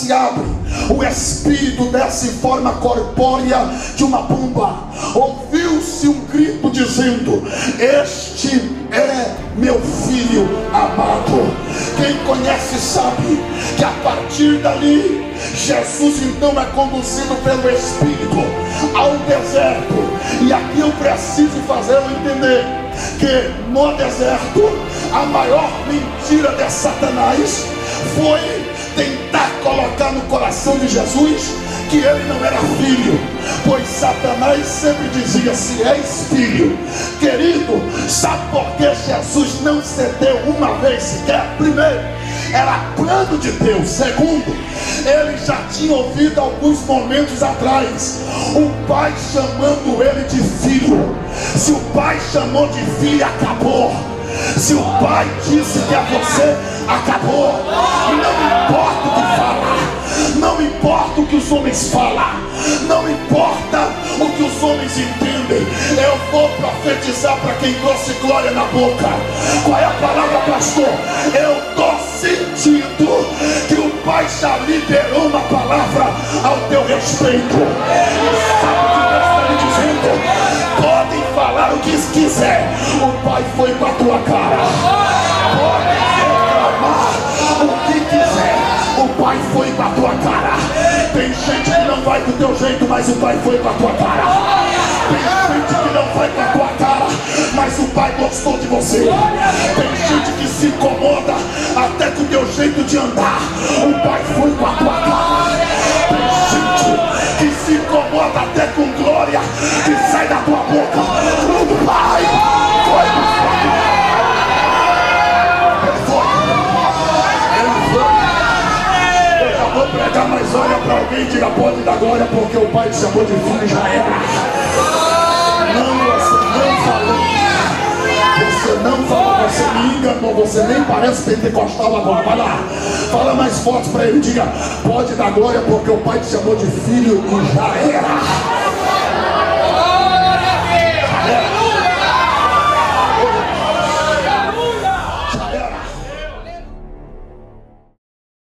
se abre, o Espírito desce em forma corpórea de uma pomba. Ouviu-se um grito dizendo: este é meu filho amado. Quem conhece sabe que a partir dali Jesus então é conduzido pelo Espírito ao deserto. E aqui eu preciso fazê-lo entender que no deserto a maior mentira de Satanás foi tentar colocar no coração de Jesus que ele não era filho, pois Satanás sempre dizia: se és filho. Querido, sabe por que Jesus não cedeu uma vez sequer? Primeiro, era plano de Deus. Segundo, ele já tinha ouvido alguns momentos atrás o pai chamando ele de filho. Se o pai chamou de filho, acabou. Se o pai disse que é você, acabou. Não importa o que falar, não importa o que os homens falam, não importa o que os homens entendem. Eu vou profetizar para quem trouxe glória na boca. Qual é a palavra, pastor? Eu estou sentindo que o pai já liberou uma palavra ao teu respeito. E sabe o que Deus está me dizendo? Podem falar o que quiser, o pai foi com a tua cara. Podem reclamar o que quiser, o pai foi com a tua cara. Tem gente que não vai do teu jeito, mas o pai foi com a tua cara. Tem gente que não vai com a tua cara, mas o pai gostou de você. Tem gente que se incomoda até com o teu jeito de andar, o pai foi com a tua cara. Tem gente que se incomoda até com glória que sai da tua boca, o pai foi com a tua cara. Vou pregar, mas olha para alguém e diga: pode dar glória, porque o pai te chamou de filho e já era. Não, você não falou. Você não falou, você me enganou. Você nem parece pentecostal agora. Vai lá, fala mais forte para ele. Diga: pode dar glória, porque o pai te chamou de filho e já era.